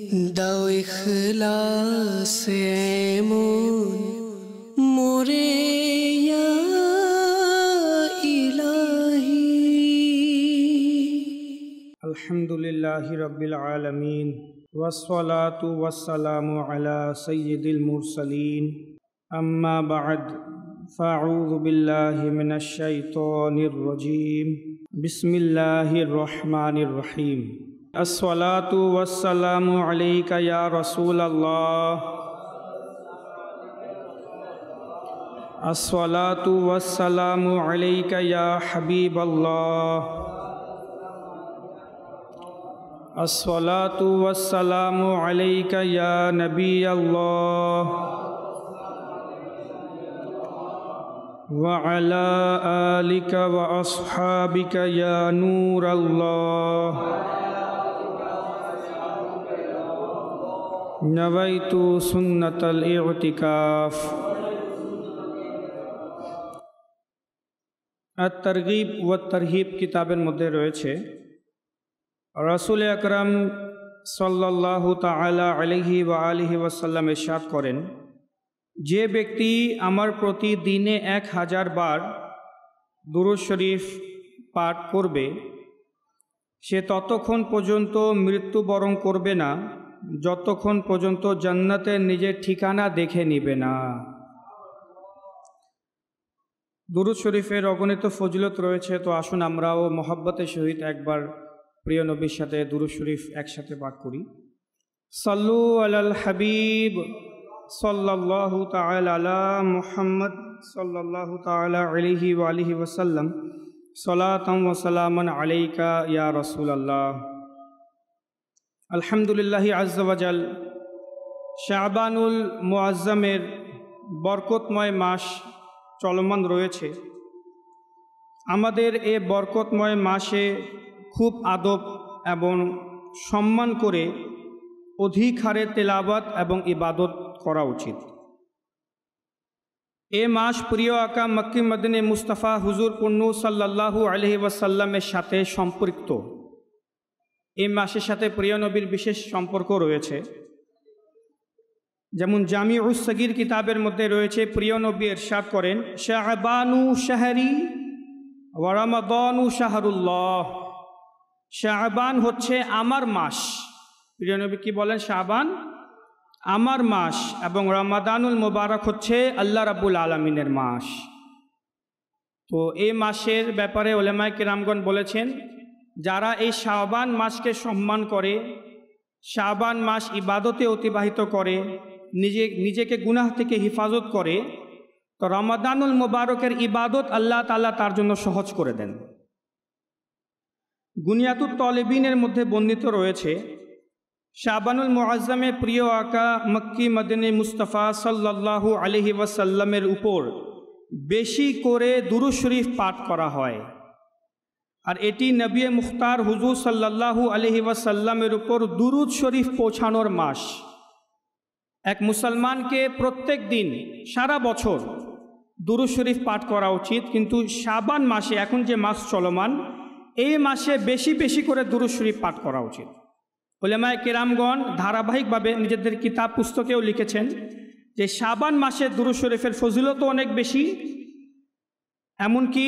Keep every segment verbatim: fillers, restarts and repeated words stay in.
দাও ইখলাস এমন মোরে ইয়া ইলাহি। আলহামদুলিল্লাহি রাব্বিল আলামিন ওয়াসসালাতু ওয়াসসালামু আলা সাইয়্যিদিল মুরসালিন আম্মা বা'দ ফাআউযু বিল্লাহি মিনাশ শাইতানির রাজীম বিসমিল্লাহির রহমানির রহিম। আসসালাতু ওয়াসসালামু আলাইকা ইয়া রাসূলাল্লাহ আসসালাতু ওয়াসসালামু আলাইকা ইয়া হাবিবাল্লাহ আসসালাতু ওয়াসসালামু আলাইকা ইয়া নবিয়াল্লাহ ওয়া আলা আলিকা ওয়া আসহাবিকা ইয়া নূরাল্লাহ নওয়াইতু সুন্নাতাল ইতিকাফ। আত-তারগীব ওয়া তারহিব কিতাবের মধ্যে রয়েছে রাসূল আকরাম সাল্লাল্লাহু তাআলা আলাইহি ওয়া আলিহি ওয়াসাল্লাম ইরশাদ করেন, যে ব্যক্তি আমার প্রতি দিনে এক হাজার বার দুরূদ শরীফ পাঠ করবে সে ততক্ষণ পর্যন্ত মৃত্যুবরণ করবে না যতক্ষণ পর্যন্ত জান্নাতের নিজের ঠিকানা দেখে নিবে না। দুরূদ শরীফের অগণিত ফজিলত রয়েছে, তো আসুন আমরাও মহব্বতের সহিত একবার প্রিয় নবীর সাথে দুরূদ শরীফ একসাথে পাঠ করি। সাল্লু আলাল হাবিব সাল্লাল্লাহু তাআলা আলা মুহাম্মদ সাল্লাল্লাহু তাআলা আলাইহি ওয়া আলিহি ওয়াসাল্লাম সালাতাম ওয়া সালামান আলাইকা ইয়া রাসূলুল্লাহ। আলহামদুলিল্লাহি আযজা ওয়া জাল, শাবানুল মুআজ্জামের বরকতময় মাস চলমান রয়েছে। আমাদের এই বরকতময় মাসে খুব আদব এবং সম্মান করে অধিক হারে তেলাওয়াত এবং ইবাদত করা উচিত। এ মাস প্রিয় আকা মক্কি মদিনে মুস্তাফা হুজুর পুন্নু সাল্লাল্লাহু আলাইহি ওয়াসাল্লামের সাথে সম্পৃক্ত। এই মাসের সাথে প্রিয় নবীর বিশেষ সম্পর্ক রয়েছে। যেমন জামিউস সগীর কিতাবের মধ্যে রয়েছে, প্রিয় নবী ইরশাদ করেন, শাবানু শাহরি ওয়া রমাদানু শাহরুল্লাহ। শাবান হচ্ছে আমার মাস। প্রিয় নবী কি বলেন? শাবান আমার মাস এবং রমাদানুল মুবারক হচ্ছে আল্লাহ রাব্বুল আলামিনের মাস। তো এই মাসের ব্যাপারে উলামায়ে কিরামগণ বলেছেন, যারা এই শাবান মাসকে সম্মান করে, শাবান মাস ইবাদতে অতিবাহিত করে, নিজে নিজেকে গুনাহ থেকে হিফাজত করে, তো রমাদানুল মুবারকের ইবাদত আল্লাহ তাআলা তার জন্য সহজ করে দেন। গুনিয়াতুত তালিবিনের মধ্যে বর্ণিত রয়েছে, শাবানুল মুআজ্জামে প্রিয় আকা মক্কি মদিনে মুস্তাফা সাল্লাল্লাহু আলাইহি ওয়াসাল্লামের উপর বেশি করে দুরূদ শরীফ পাঠ করা হয়। আর এটি নবী মুখতার হুজুর সাল্লাল্লাহু আলাইহি ওয়াসাল্লামের উপর দুরূদ শরীফ পৌঁছানোর মাস। এক মুসলমানকে প্রত্যেক দিন সারা বছর দুরূদ শরীফ পাঠ করা উচিত, কিন্তু শাবান মাসে, এখন যে মাস চলমান, এই মাসে বেশি বেশি করে দুরূদ শরীফ পাঠ করা উচিত। উলামায়ে কেরামগণ ধারাবাহিকভাবে নিজেদের কিতাব পুস্তকেও লিখেছেন যে শাবান মাসে দুরূদ শরীফের ফজিলতও অনেক বেশি। এমনকি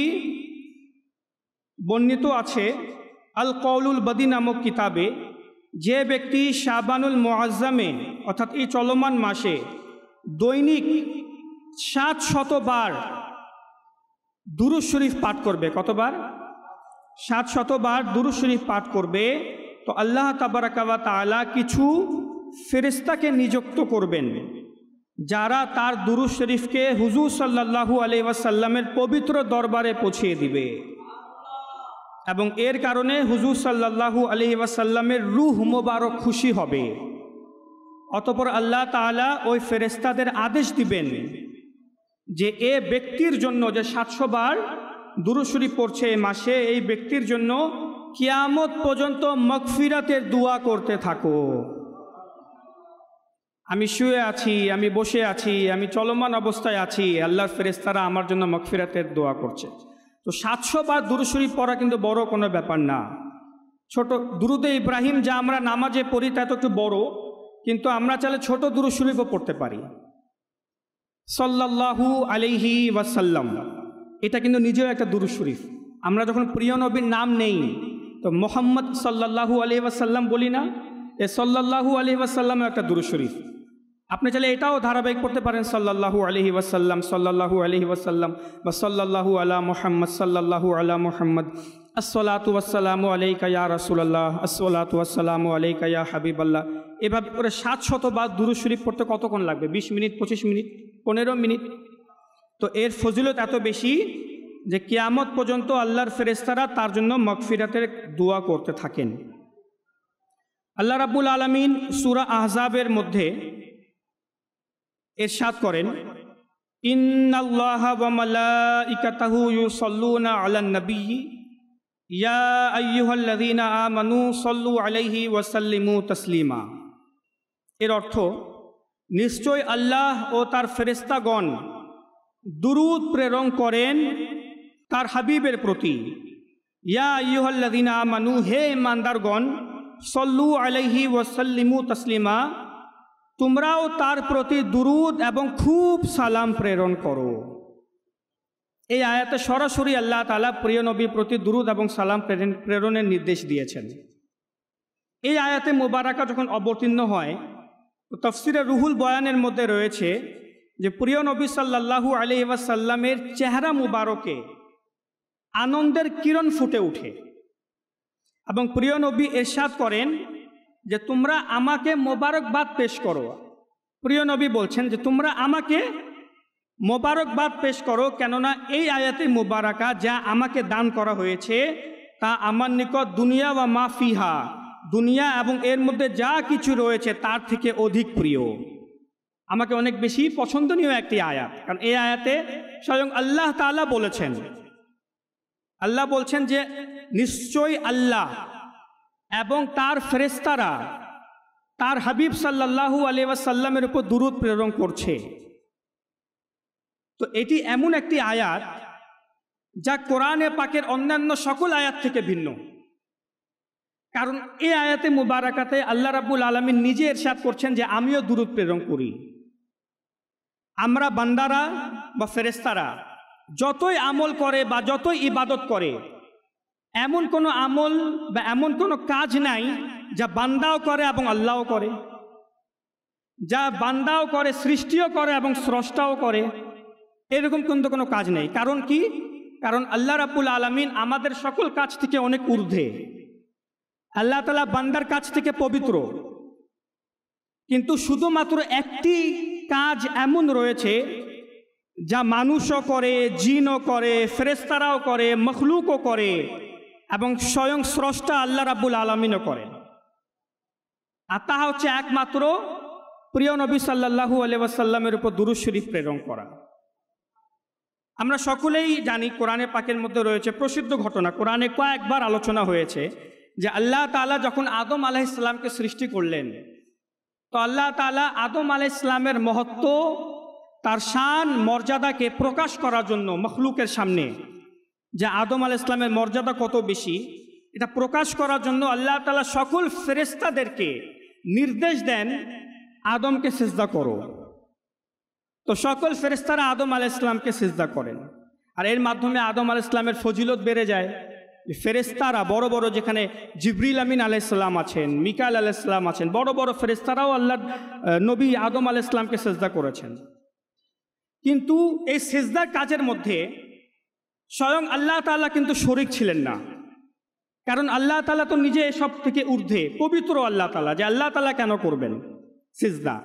বর্ণিত আছে আল কওলুল বদী নামক কিতাবে, যে ব্যক্তি শাবানুল মুআজ্জামে অর্থাৎ এই চলমান মাসে দৈনিক সাত শতবার দুরূদ শরীফ পাঠ করবে, কতবার? সাত শতবার দুরূদ শরীফ পাঠ করবে, তো আল্লাহ তাবারাকা ওয়া তাআলা কিছু ফেরেশতাকে নিযুক্ত করবেন, যারা তার দুরূদ শরীফকে হুজুর সাল্লাল্লাহু আলাইহি ওয়াসাল্লামের পবিত্র দরবারে পৌঁছিয়ে দিবে। এবং এর কারণে হুজুর সাল্লাল্লাহু আলাইহি ওয়াসাল্লামের রূহ মোবারক খুশি হবে। অতঃপর আল্লাহ তাআলা ওই ফেরেশতাদের আদেশ দিবেন যে এ ব্যক্তির জন্য যে সাতশো বার দুরূদ শরীফ পড়ছে এই মাসে, এই ব্যক্তির জন্য কিয়ামত পর্যন্ত মাগফিরাতের দোয়া করতে থাকো। আমি শুয়ে আছি, আমি বসে আছি, আমি চলমান অবস্থায় আছি, আল্লাহর ফেরেশতারা আমার জন্য মাগফিরাতের দোয়া করছে। তো সাতশো বার দুরূদ শরীফ পড়া কিন্তু বড় কোনো ব্যাপার না। ছোট দুরুদে ইব্রাহিম যা আমরা নামাজে পড়ি তা তো একটু বড়, কিন্তু আমরা চাইলে ছোট দুরূদ শরীফও পড়তে পারি। সাল্লাল্লাহু আলাইহি ওয়াসাল্লাম, এটা কিন্তু নিজেও একটা দুরূদ শরীফ। আমরা যখন প্রিয় নবীর নাম নেই তো মোহাম্মদ সাল্লাল্লাহু আলাইহি ওয়াসাল্লাম বলি না, এ সাল্লাল্লাহু আলাইহি ওয়াসাল্লামও একটা দুরূদ শরীফ। আপনি চাইলে এটাও ধারাবাহিক পড়তে পারেন, সাল্লাল্লাহু আলাইহি ওয়াসাল্লাম, সাল্লাল্লাহু আলাইহি ওয়াসাল্লাম, বা সাল্লাল্লাহু আলা মুহাম্মদ, সাল্লাল্লাহু আলা মুহাম্মদ, আসসালাতু ওয়াসসালামু আলাইকা ইয়া রাসূলুল্লাহ, আসসালাতু ওয়াসসালামু আলাইকা ইয়া হাবিবাল্লাহ। এভাবে করে সাত শতবার দুরূদ শরীফ পড়তে কতক্ষণ লাগবে? বিশ মিনিট, পঁচিশ মিনিট, পনেরো মিনিট। তো এর ফজিলত এত বেশি যে কিয়ামত পর্যন্ত আল্লাহর ফেরেশতারা তার জন্য মাগফিরাতের দোয়া করতে থাকেন। আল্লাহ রাব্বুল আলামিন সূরা আহজাবের মধ্যে ইরশাদ করেন, ইন্নাল্লাহা ওয়া মালাইকাতাহু ইউসাল্লুনা আলান নাবিয়্যি ইয়া আইয়ুহাল্লাযীনা আমানু সাল্লু আলাইহি ওয়া সাল্লিমু তাসলিমা। এর অর্থ, নিশ্চয় আল্লাহ ও তার ফেরেশতাগণ দুরূদ প্রেরণ করেন তার হাবিবের প্রতি। ইয়া আইয়ুহাল্লাযীনা আমানু, হে ঈমানদারগণ, সাল্লু আলাইহি ওয়া সাল্লিমু তাসলিমা, তোমরাও তার প্রতি দুরূদ এবং খুব সালাম প্রেরণ করো। এই আয়াতে সরাসরি আল্লাহ তাআলা প্রিয় নবীর প্রতি দুরূদ এবং সালাম প্রেরণের নির্দেশ দিয়েছেন। এই আয়াতে মুবারাকা যখন অবতীর্ণ হয় তো তাফসিরে রুহুল বয়ানের মধ্যে রয়েছে যে প্রিয় নবী সাল্লাল্লাহু আলাইহি ওয়াসাল্লামের চেহারা মুবারকে আনন্দের কিরণ ফুটে ওঠে এবং প্রিয় নবী ইরশাদ করেন যে তোমরা আমাকে মোবারকবাদ পেশ করো। প্রিয় নবী বলছেন যে তোমরা আমাকে মোবারকবাদ পেশ করো, কেননা এই আয়াতে মুবারাকা যা আমাকে দান করা হয়েছে তা আমার নিকট দুনিয়া ওয়া মা ফিহা, দুনিয়া এবং এর মধ্যে যা কিছু রয়েছে তার থেকে অধিক প্রিয়, আমাকে অনেক বেশি পছন্দনীয় একটি আয়াত। কারণ এই আয়াতে স্বয়ং আল্লাহ তাআলা বলেছেন, আল্লাহ বলছেন যে নিশ্চয়ই আল্লাহ এবং তার ফেরেশতারা তার হাবিব সাল্লাল্লাহু আলাইহি ওয়াসাল্লামের উপর দুরূদ প্রেরণ করছে। তো এটি এমন একটি আয়াত যা কোরআনে পাকের অন্যান্য সকল আয়াত থেকে ভিন্ন। কারণ এই আয়াতে মুবারাকাতে আল্লাহ রাব্বুল আলামিন নিজে ইরশাদ করছেন যে আমিও দুরূদ প্রেরণ করি। আমরা বান্দারা বা ফেরেশতারা যতই আমল করে বা যতই ইবাদত করে, এমন কোনো আমল বা এমন কোনো কাজ নাই যা বান্দাও করে এবং আল্লাহও করে, যা বান্দাও করে, সৃষ্টিও করে এবং স্রষ্টাও করে, এরকম কিন্তু কোনো কাজ নেই। কারণ কি? কারণ আল্লাহ রাব্বুল আলামিন আমাদের সকল কাজ থেকে অনেক ঊর্ধ্বে। আল্লাহ তাআলা বান্দার কাছ থেকে পবিত্র, কিন্তু শুধুমাত্র একটি কাজ এমন রয়েছে যা মানুষও করে, জিনও করে, ফেরেশতারাও করে, মখলুকও করে এবং স্বয়ং স্রষ্টা আল্লাহ রাব্বুল আলামিনও করেন। আর তা হচ্ছে একমাত্র প্রিয় নবী সাল্লাল্লাহু আলাইহি ওয়াসাল্লামের উপর দুরূদ শরীফ প্রেরণ করা। আমরা সকলেই জানি কোরআনে পাকের মধ্যে রয়েছে প্রসিদ্ধ ঘটনা, কোরআনে কয়েকবার আলোচনা হয়েছে যে আল্লাহ তাআলা যখন আদম আলাইহিস সালামকে সৃষ্টি করলেন তো আল্লাহ তাআলা আদম আলাইহিস সালামের মহত্ব, তার শান মর্যাদাকে প্রকাশ করার জন্য মখলুকের সামনে যে আদম আলাইহিস সালামের মর্যাদা কত বেশি, এটা প্রকাশ করার জন্য আল্লাহ তাআলা সকল ফেরেশতাদেরকে নির্দেশ দেন আদমকে সিজদা করো। তো সকল ফেরেশতারা আদম আলাইহিস সালামকে সিজদা করেন আর এর মাধ্যমে আদম আলাইহিস সালামের ফজিলত বেড়ে যায়। ফেরেশতারা বড় বড়, যেখানে জিবরিল আমিন আলাইহিস সালাম আছেন, মিকাইল আলাইহিস সালাম আছেন, বড় বড় ফেরেশতারাও আল্লাহ নবী আদম আলাইহিস সালামকে সিজদা করেছেন। কিন্তু এই সিজদার কাজের মধ্যে স্বয়ং আল্লাহ তাআলা কিন্তু শরীক ছিলেন না, কারণ আল্লাহ তাআলা তো নিজে সব থেকে ঊর্ধ্বে, পবিত্র আল্লাহ তাআলা, যে আল্লাহ তাআলা কেন করবেন সিজদা?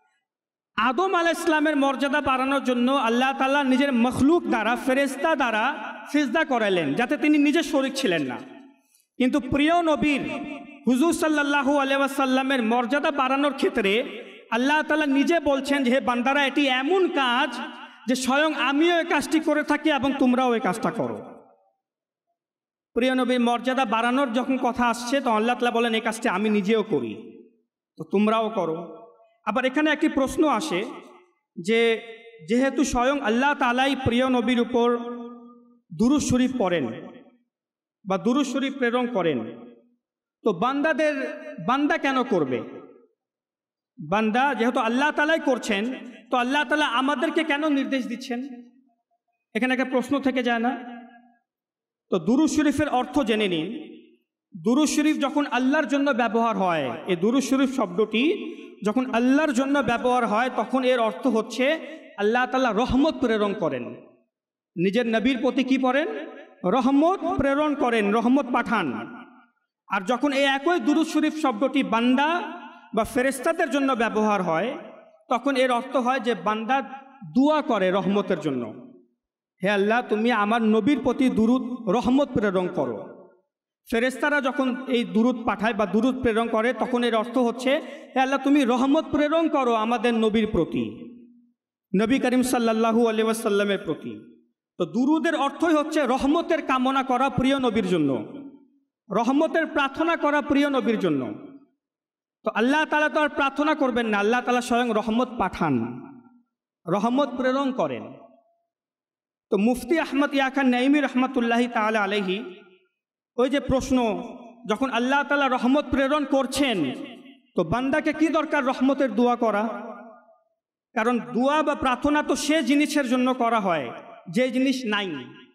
আদম আলাইহিস সালামের মর্যাদা বাড়ানোর জন্য আল্লাহ তাআলা নিজের মখলুক দ্বারা, ফেরেশতা দ্বারা সিজদা করালেন, যাতে তিনি নিজে শরীক ছিলেন না। কিন্তু প্রিয় নবীর হুজুর সাল্লাল্লাহু আলাইহি ওয়াসাল্লামের মর্যাদা বাড়ানোর ক্ষেত্রে আল্লাহ তাআলা নিজে বলছেন যে হে বান্দারা, এটি এমন কাজ যে স্বয়ং আমিও এই কাজটি করে থাকি এবং তোমরাও এই কাজটা করো। প্রিয় নবীর মর্যাদা বাড়ানোর যখন কথা আসছে তো আল্লাহ তাআলা বলেন এই কাজটি আমি নিজেও করি, তো তোমরাও করো। আবার এখানে একটি প্রশ্ন আসে যে যেহেতু স্বয়ং আল্লাহ তাআলাই প্রিয় নবীর উপর দুরূদ শরীফ পড়েন বা দুরূদ শরীফ প্রেরণ করেন, তো বান্দাদের বান্দা কেন করবে? বান্দা যেহেতু আল্লাহ তাআলাই করছেন, তো আল্লাহ তাআলা আমাদেরকে কেন নির্দেশ দিচ্ছেন? এখানে একটা প্রশ্ন থেকে যায় না? তো দুরূদ শরীফের অর্থ জেনে নিন। দুরূদ শরীফ যখন আল্লাহর জন্য ব্যবহার হয়, এই দুরূদ শরীফ শব্দটি যখন আল্লাহর জন্য ব্যবহার হয়, তখন এর অর্থ হচ্ছে আল্লাহ তাআলা রহমত প্রেরণ করেন। নিজের নবীর প্রতি কি করেন? রহমত প্রেরণ করেন, রহমত পাঠান। আর যখন এই একই দুরূদ শরীফ শব্দটি বান্দা বা ফেরেশতাদের জন্য ব্যবহার হয়, তখন এর অর্থ হয় যে বান্দা দোয়া করে রহমতের জন্য, হে আল্লাহ তুমি আমার নবীর প্রতি দুরূদ রহমত প্রেরণ করো। ফেরেশতারা যখন এই দুরূদ পাঠায় বা দুরূদ প্রেরণ করে, তখন এর অর্থ হচ্ছে হে আল্লাহ তুমি রহমত প্রেরণ করো আমাদের নবীর প্রতি, নবী করিম সাল্লাল্লাহু আলাইহি ওয়াসাল্লামের প্রতি। তো দুরূদের অর্থই হচ্ছে রহমতের কামনা করা প্রিয় নবীর জন্য, রহমতের প্রার্থনা করা প্রিয় নবীর জন্য। তো আল্লাহ তাআলা তো আর প্রার্থনা করবেন না, আল্লাহ তাআলা স্বয়ং রহমত পাঠান, রহমত প্রেরণ করেন। তো মুফতি আহমদ ইয়া খান নাইমি রহমতুল্লাহি তাআলা আলাইহি, ওই যে প্রশ্ন, যখন আল্লাহ তাআলা রহমত প্রেরণ করছেন, তো বান্দাকে কি দরকার রহমতের দোয়া করা? কারণ দোয়া বা প্রার্থনা তো সে জিনিসের জন্য করা হয় যে জিনিস নাই,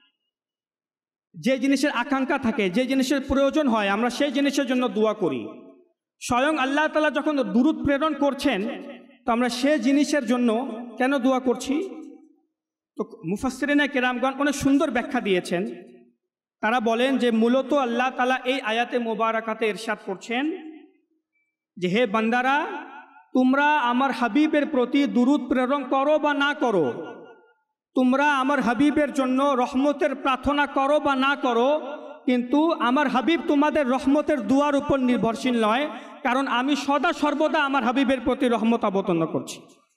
যে জিনিসের আকাঙ্ক্ষা থাকে, যে জিনিসের প্রয়োজন হয়, আমরা সেই জিনিসের জন্য দোয়া করি। স্বয়ং আল্লাহ তাআলা যখন দুরূদ প্রেরণ করছেন, তো আমরা সেই জিনিসের জন্য কেন দোয়া করছি? তো মুফাসসিরিনে কেরামগণ অনেক সুন্দর ব্যাখ্যা দিয়েছেন। তারা বলেন যে মূলত আল্লাহ তাআলা এই আয়াতে মোবারকাতে ইরশাদ করছেন যে হে বান্দারা, তোমরা আমার হাবিবের প্রতি দুরূদ প্রেরণ করো বা না করো, তোমরা আমার হাবিবের জন্য রহমতের প্রার্থনা করো বা না করো, কিন্তু আমার হাবিব তোমাদের রহমতের দুয়ার উপর নির্ভরশীল নয়, কারণ আমি সদা সর্বদা আমার হাবিবের প্রতি রহমত অবতীর্ণ করছি।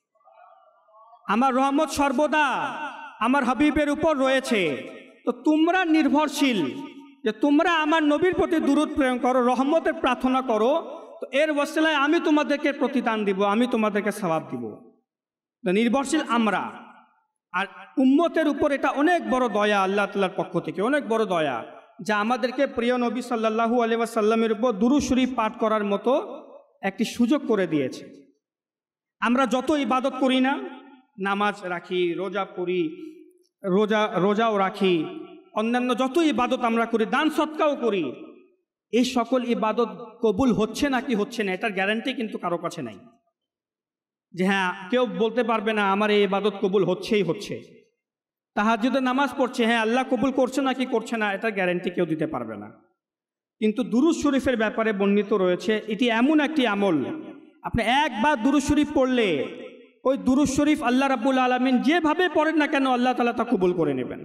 আমার রহমত সর্বদা আমার হাবিবের উপর রয়েছে। তো তোমরা নির্ভরশীল যে তোমরা আমার নবীর প্রতি দুরূদ প্রেরণ করো, রহমতের প্রার্থনা করো, তো এর ওয়াসিলায় আমি তোমাদেরকে প্রতিদান দিব, আমি তোমাদেরকে সওয়াব দিব। নির্ভরশীল আমরা। আর উম্মতের উপর এটা অনেক বড় দয়া, আল্লাহ তাআলার পক্ষ থেকে অনেক বড় দয়া, যা আমাদেরকে প্রিয় নবী সাল্লাল্লাহু আলাইহি ওয়াসাল্লামের উপর দুরূদ শরীফ পাঠ করার মতো একটি সুযোগ করে দিয়েছে। আমরা যত ইবাদত করি না, নামাজ রাখি, রোজা পড়ি, রোজা রোজাও রাখি, অন্যান্য যত ইবাদত আমরা করি, দান সৎকাও করি, এই সকল ইবাদত কবুল হচ্ছে নাকি হচ্ছে না, এটার গ্যারান্টি কিন্তু কারো কাছে নাই যে হ্যাঁ কেউ বলতে পারবে না আমার এই ইবাদত কবুল হচ্ছেই হচ্ছে। তাহাজ্জুদের নামাজ পড়ছে, হ্যাঁ আল্লাহ কবুল করছে নাকি করছে না, এটার গ্যারান্টি কেউ দিতে পারবে না। কিন্তু দুরূদ শরীফের ব্যাপারে বর্ণিত রয়েছে, এটি এমন একটি আমল, আপনি একবার দুরূদ শরীফ পড়লে ওই দুরূদ শরীফ আল্লাহ রাব্বুল আলামিন যেভাবে পড়েন না কেন আল্লাহ তাআলা তা কবুল করে নেবেন।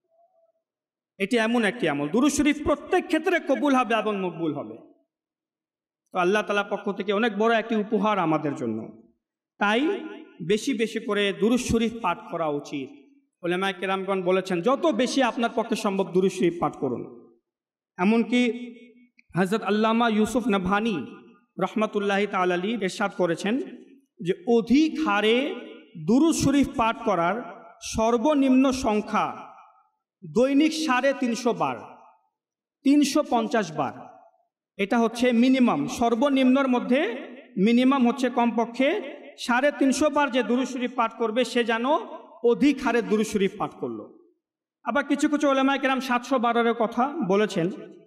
এটি এমন একটি আমল, দুরূদ শরীফ প্রত্যেক ক্ষেত্রে কবুল হবে এবং মকবুল হবে। তো আল্লাহ তাআলার পক্ষ থেকে অনেক বড় একটি উপহার আমাদের জন্য। তাই বেশি বেশি করে দুরূদ শরীফ পাঠ করা উচিত। উলামায়ে কেরামগণ বলেছেন যত বেশি আপনার পক্ষে সম্ভব দুরূদ শরীফ পাঠ করুন। এমনকি হযরত আল্লামা ইউসুফ নবহানী রহমতুল্লাহি তাআলা আলাইহি ইরশাদ করেছেন যে অধিক হারে দুরূদ শরীফ পাঠ করার সর্বনিম্ন সংখ্যা দৈনিক সাড়ে তিনশো বার, তিনশো পঞ্চাশ বার, এটা হচ্ছে মিনিমাম। সর্বনিম্নর মধ্যে মিনিমাম হচ্ছে কমপক্ষে সাড়ে তিনশো বার যে দুরূদ শরীফ পাঠ করবে সে যেন অধিক হারে দুরূদ শরীফ পাঠ করলো। আবার কিছু কিছু উলামায়ে কেরাম সাতশো বারের কথা বলেছেন।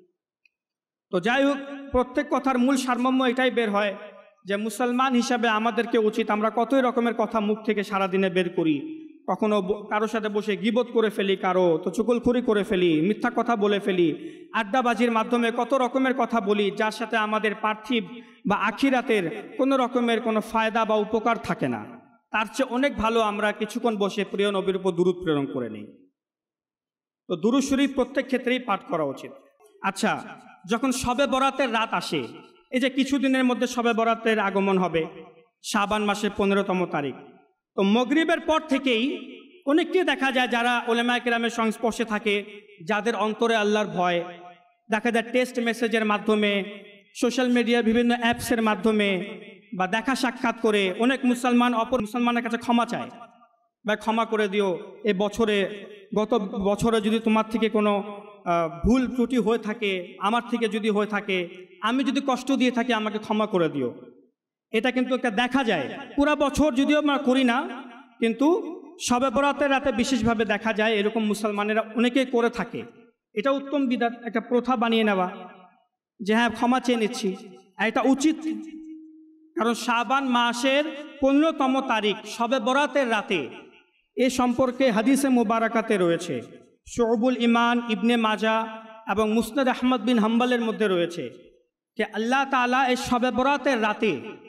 তো যাই হোক, প্রত্যেক কথার মূল সারমর্ম এটাই বের হয় যে মুসলমান হিসাবে আমাদেরকে উচিত, আমরা কতই রকমের কথা মুখ থেকে সারাদিনে বের করি, কখনো কারোর সাথে বসে গীবত করে ফেলি, কারো তো চুগলখড়ি করে ফেলি, মিথ্যা কথা বলে ফেলি, আড্ডাবাজির মাধ্যমে কত রকমের কথা বলি যার সাথে আমাদের পার্থিব বা আখিরাতের কোনো রকমের কোনো ফায়দা বা উপকার থাকে না। তার চেয়ে অনেক ভালো আমরা কিছুক্ষণ বসে প্রিয় নবীর উপর দুরূদ প্রেরণ করে নিই। তো দুরূদ শরীফ প্রত্যেক ক্ষেত্রেই পাঠ করা উচিত। আচ্ছা, যখন শবে বরাতের রাত আসে, এই যে কিছুদিনের মধ্যে শবে বরাতের আগমন হবে, শাবান মাসের পনেরোতম তারিখ, তো মাগরিবের পর থেকেই অনেককে দেখা যায় যারা উলামায়ে কেরামের সংস্পর্শে থাকে, যাদের অন্তরে আল্লাহর ভয়, দেখা যায় টেক্সট মেসেজের মাধ্যমে, সোশ্যাল মিডিয়ার বিভিন্ন অ্যাপসের মাধ্যমে বা দেখা সাক্ষাৎ করে অনেক মুসলমান অপর মুসলমানের কাছে ক্ষমা চায়, বা ক্ষমা করে দিও, এ বছরে গত বছরে যদি তোমার থেকে কোনো ভুল ত্রুটি হয়ে থাকে, আমার থেকে যদি হয়ে থাকে, আমি যদি কষ্ট দিয়ে থাকি আমাকে ক্ষমা করে দিও। এটা কিন্তু একটা দেখা যায়। পুরা বছর যদিও আমরা করি না, কিন্তু শবে বরাতের রাতে বিশেষভাবে দেখা যায় এরকম মুসলমানেরা অনেকেই করে থাকে। এটা উত্তম বিদআত, একটা প্রথা বানিয়ে নেওয়া যে হ্যাঁ ক্ষমা চেয়ে নিচ্ছি, আর এটা উচিত। কারণ শাবান মাসের পনেরোতম তারিখ শবে বরাতের রাতে, এ সম্পর্কে হাদিসে মুবারাকাতে রয়েছে। শুউবুল ইমান, ইবনে মাজা এবং মুসনাদ আহমদ বিন হাম্বলের মধ্যে রয়েছে যে আল্লাহ তাআলা এই শবে বরাতের রাতে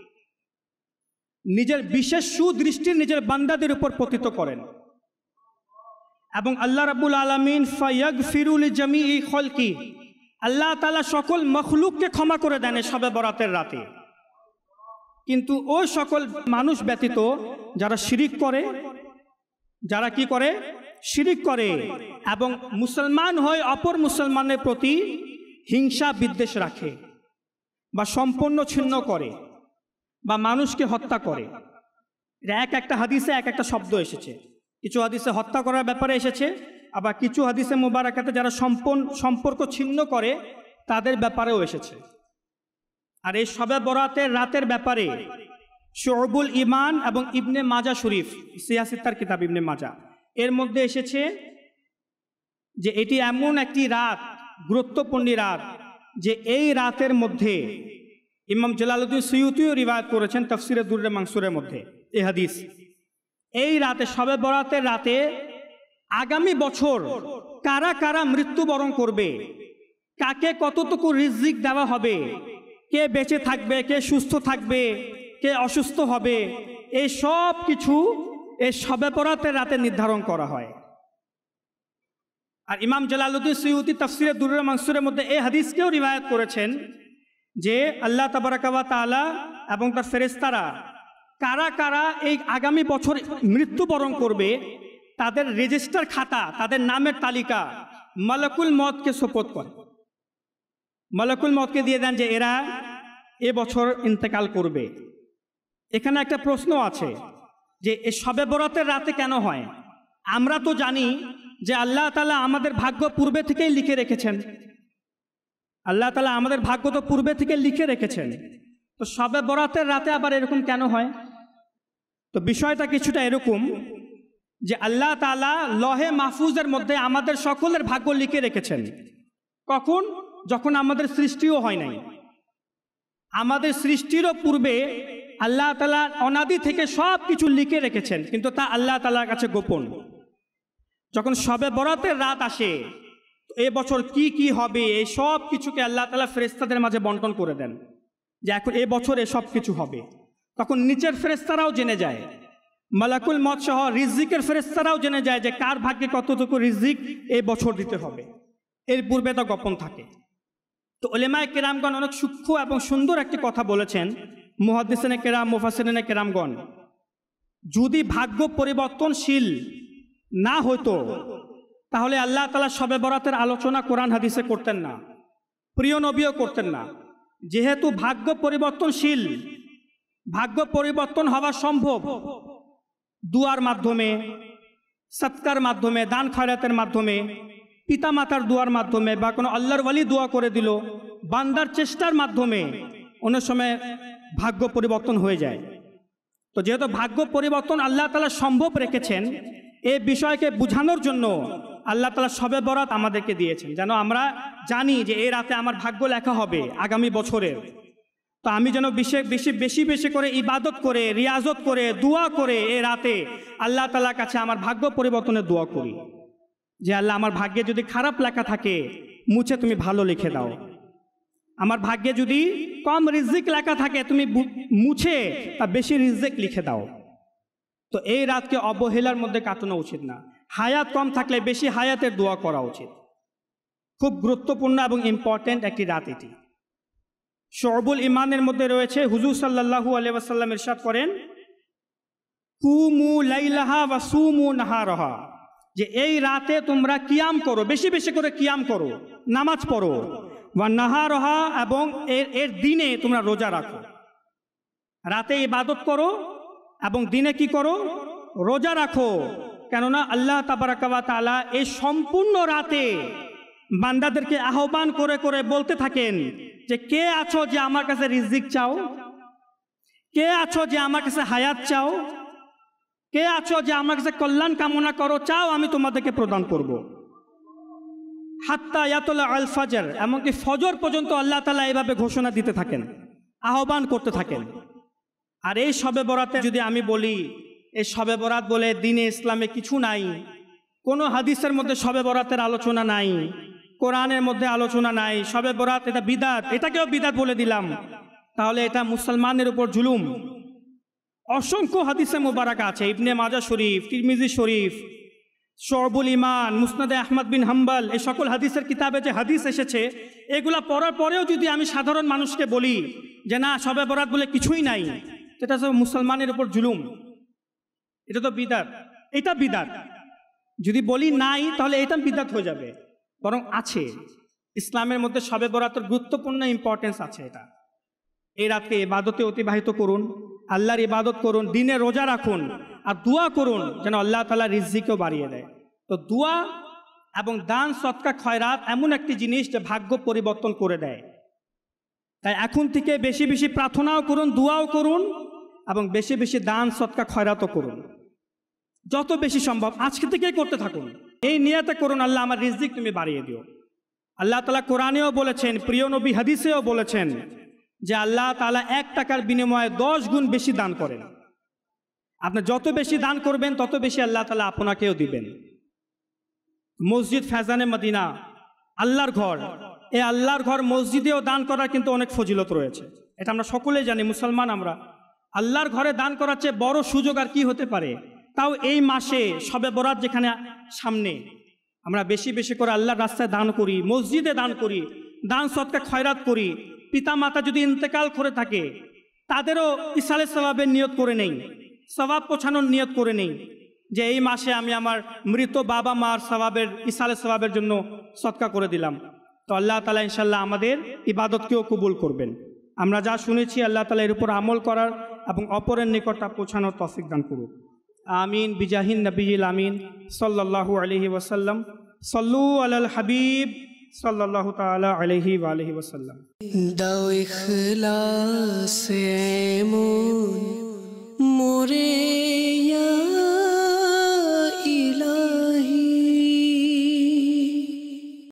নিজের বিশেষ সুদৃষ্টি নিজের বান্দাদের উপর পতিত করেন, এবং আল্লাহ রাব্বুল আলামিন ফায়াগফিরু লিজামিই খলকি, আল্লাহ তাআলা সকল মখলুককে ক্ষমা করে দেন এই শবে বরাতের রাতে। কিন্তু ওই সকল মানুষ ব্যতীত যারা শিরিক করে, যারা কি করে, শিরিক করে এবং মুসলমান হয়ে অপর মুসলমানের প্রতি হিংসা বিদ্বেষ রাখে বা সম্পূর্ণ ছিন্ন করে বা মানুষকে হত্যা করে। এক একটা হাদিসে এক একটা শব্দ এসেছে। কিছু হাদিসে হত্যা করার ব্যাপারে এসেছে, আবার কিছু হাদিসে মুবারাকাতে যারা সম্পূর্ণ সম্পর্ক ছিন্ন করে তাদের ব্যাপারেও এসেছে। আর এই শবে বরাতের রাতের ব্যাপারে শুউবুল ইমান এবং ইবনে মাজা শরীফ, সিয়াসিত্তার কিতাব ইবনে মাজা, এর মধ্যে এসেছে যে এটি এমন একটি রাত, গুরুত্বপূর্ণ রাত, যে এই রাতের মধ্যে ইমাম জালালউদ্দিন সুয়ুতিও রিওয়ায়াত করেছেন তাফসিরে দুররে মানসুরের মধ্যে এই হাদিস। এই রাতে শবে বরাতের রাতে আগামী বছর কারা কারা মৃত্যুবরণ করবে, কাকে কতটুকু রিজিক দেওয়া হবে, কে বেঁচে থাকবে, কে সুস্থ থাকবে, কে অসুস্থ হবে, এই সব কিছু এই শবে বরাতের রাতে নির্ধারণ করা হয়। আর ইমাম জালালউদ্দিন সুয়ুতি তাফসিরে দুররে মানসুরের মধ্যে এই হাদিসকেও রিওয়ায়াত করেছেন যে আল্লাহ তাবারাকা ওয়া তাআলা এবং তার ফেরেশতারা কারা কারা এই আগামী বছর মৃত্যুবরণ করবে তাদের রেজিস্টার খাতা, তাদের নামের তালিকা মালাকুল মউতকে সুপর্দ করে। মালাকুল মউতকে দিয়ে দেন যে এরা এ বছর ইন্তেকাল করবে। এখানে একটা প্রশ্ন আছে যে এই শবে বরাতের রাতে কেন হয়? আমরা তো জানি যে আল্লাহ তাআলা আমাদের ভাগ্য পূর্বে থেকেই লিখে রেখেছেন। আল্লাহ তাআলা আমাদের ভাগ্য তো পূর্বে থেকে লিখে রেখেছেন, তো শবে বরাতের রাতে আবার এরকম কেন হয়? তো বিষয়টা কিছুটা এরকম যে আল্লাহ তাআলা লহে মাহফুজের মধ্যে আমাদের সকলের ভাগ্য লিখে রেখেছেন। কখন? যখন আমাদের সৃষ্টিও হয় নাই। আমাদের সৃষ্টিরও পূর্বে আল্লাহ তাআলা অনাদি থেকে সব কিছু লিখে রেখেছেন, কিন্তু তা আল্লাহ তাআলার কাছে গোপন। যখন শবে বরাতের রাত আসে, এ বছর কি কি হবে এই সব কিছুকে আল্লাহ তাআলা ফেরেশতাদের মাঝে বন্টন করে দেন যে এখন এ বছর এ সব কিছু হবে। তখন নিচের ফেরেশতারাও জেনে যায়, মালাকুল মউত সহ রিজিকের ফেরেশতারাও জেনে যায় যে কার ভাগ্যে কতটুকু রিজিক এই বছর দিতে হবে। এর পূর্বে তো গোপন থাকে। তো উলামায়ে কেরামগণ অনেক সূক্ষ্ম এবং সুন্দর একটি কথা বলেছেন, মুহাদ্দিসিনে কেরাম, মুফাসসিরিনে কেরামগণ, যদি ভাগ্য পরিবর্তনশীল না হতো তাহলে আল্লাহ তাআলা শবে বরাতের আলোচনা কোরআন হাদিসে করতেন না, প্রিয় নবীও করতেন না। যেহেতু ভাগ্য পরিবর্তনশীল, ভাগ্য পরিবর্তন হওয়া সম্ভব দুয়ার মাধ্যমে, সৎকার মাধ্যমে, দান খয়রাতের মাধ্যমে, পিতামাতার দুয়ার মাধ্যমে, বা কোনো আল্লাহর ওয়ালি দোয়া করে দিল, বান্দার চেষ্টার মাধ্যমে অনেক সময় ভাগ্য পরিবর্তন হয়ে যায়। তো যেহেতু ভাগ্য পরিবর্তন আল্লাহ তাআলা সম্ভব রেখেছেন, এই বিষয়কে বোঝানোর জন্য আল্লাহ তাআলা শবে বরাত আমাদেরকে দিয়েছেন, যেন আমরা জানি যে এই রাতে আমার ভাগ্য লেখা হবে আগামী বছরের। তো আমি যেন বেশি বেশি বেশি বেশি করে ইবাদত করে, রিয়াজত করে, দোয়া করে এই রাতে আল্লাহ তাআলার কাছে আমার ভাগ্য পরিবর্তনের দোয়া করি যে আল্লাহ আমার ভাগ্যে যদি খারাপ লেখা থাকে মুছে তুমি ভালো লিখে দাও, আমার ভাগ্যে যদি কম রিজিক লেখা থাকে তুমি মুছে তা বেশি রিজিক লিখে দাও। তো এই রাতকে অবহেলার মধ্যে কাটানো উচিত না। হায়াত কম থাকলে বেশি হায়াতের দোয়া করা উচিত। খুব গুরুত্বপূর্ণ এবং ইম্পর্টেন্ট একটি রাত এটি। শুউবুল ইমানের মধ্যে রয়েছে, হুজুর সাল্লাল্লাহু আলাইহি ওয়াসাল্লাম ইরশাদ করেন, কুমু লাইলাহা ওয়া সুমু নাহারাহা, যে এই রাতে তোমরা কিয়াম করো, বেশি বেশি করে কিয়াম করো, নামাজ পড়ো, ওয়া নাহারাহা, এবং এর এর দিনে তোমরা রোজা রাখো। রাতে ইবাদত করো এবং দিনে কি করো? রোজা রাখো। কেননা আল্লাহ তাবারাকা ওয়া তাআলা এই সম্পূর্ণ রাতে বান্দাদেরকে আহ্বান করে করে বলতে থাকেন যে কে আছো যে আমার কাছে রিজিক চাও, কে আছো যে আমার কাছে হায়াত চাও, কে আছো যে আমার কাছে কল্যাণ কামনা করো, চাও আমি তোমাদেরকে প্রদান করব। হাত্তা ইয়াতুলা আল ফাজর, এমনকি ফজর পর্যন্ত আল্লাহ তাআলা এইভাবে ঘোষণা দিতে থাকেন, আহ্বান করতে থাকেন। আর এই শবে বরাতে যদি আমি বলি এই শবে বরাত বলে দ্বীনে ইসলামে কিছু নাই, কোনো হাদিসের মধ্যে শবে বরাতের আলোচনা নাই, কোরআনের মধ্যে আলোচনা নাই, শবে বরাত এটা বিদাত, এটাকেও বিদাত বলে দিলাম, তাহলে এটা মুসলমানের উপর জুলুম। অসংখ্য হাদিসে মুবারাক আছে, ইবনে মাজাহ শরীফ, তিরমিজি শরীফ, শুআবুল ঈমান, মুসনাদে আহমদ বিন হাম্বল, এই সকল হাদিসের কিতাবে যে হাদিস এসেছে এগুলা পড়ার পরেও যদি আমি সাধারণ মানুষকে বলি যে না শবে বরাত বলে কিছুই নাই, এটা তো মুসলমানের উপর জুলুম, এটা তো বিদাত, এটা বিদাত। যদি বলি নাই তাহলে এটা বিদাত হয়ে যাবে, বরং আছে। ইসলামের মধ্যে শবে বরাতের গুরুত্বপূর্ণ ইম্পর্টেন্স আছে। এটা এই রাতকে ইবাদতে অতিবাহিত করুন, আল্লাহর ইবাদত করুন, দিনে রোজা রাখুন, আর দোয়া করুন যেন আল্লাহ তাআলা রিজকিও বাড়িয়ে দেয়। তো দোয়া এবং দান সদকা খয়রাত এমন একটি জিনিস যে ভাগ্য পরিবর্তন করে দেয়। তাই এখন থেকে বেশি বেশি প্রার্থনাও করুন, দোয়াও করুন, এবং বেশি বেশি দান সদকা খয়রাতও করুন, যত বেশি সম্ভব আজকে থেকেই করতে থাকুন। এই নিয়তে করুন আল্লাহ আমার রিজক তুমি বাড়িয়ে দিও। আল্লাহ তাআলা কোরআনেও বলেছেন, প্রিয় নবী হাদিসেও বলেছেন যে আল্লাহ তাআলা এক টাকার বিনিময়ে দশ গুণ বেশি দান করেন। আপনি যত বেশি দান করবেন তত বেশি আল্লাহ তাআলা আপনাকেও দিবেন। মসজিদ ফেজানে মদিনা, আল্লাহর ঘর, এই আল্লাহর ঘর মসজিদেও দান করার কিন্তু অনেক ফজিলত রয়েছে, এটা আমরা সকলেই জানি। মুসলমান আমরা, আল্লাহর ঘরে দান করার চেয়ে বড় সুযোগ আর কি হতে পারে? তাও এই মাসে শবে বরাত যেখানে সামনে, আমরা বেশি বেশি করে আল্লাহর রাস্তায় দান করি, মসজিদে দান করি, দান সদকা খয়রাত করি। পিতা মাতা যদি ইন্তেকাল করে থাকে তাদেরও ইসালে সওয়াবের নিয়ত করে নেই, সওয়াব পৌঁছানোর নিয়ত করে নেই যে এই মাসে আমি আমার মৃত বাবা মার সওয়াবের, ইসালে সওয়াবের জন্য সদকা করে দিলাম। তো আল্লাহ তাআলা ইনশাআল্লাহ আমাদের ইবাদতকেও কবুল করবেন। আমরা যা শুনেছি আল্লাহ তাআলা এর উপর আমল করার এবং অপরের নিকট তা পৌঁছানোর তৌফিক দান করুন। আমিন বিজাহিন নবিয়িল আমিন সাল্লাল্লাহু আলাইহি ওয়াসাল্লাম। সল্লু আলাল হাবিব সাল্লাল্লাহু তাআলা আলাইহি ওয়া আলিহি ওয়াসাল্লাম। দাও ইখলাস এমন মোরে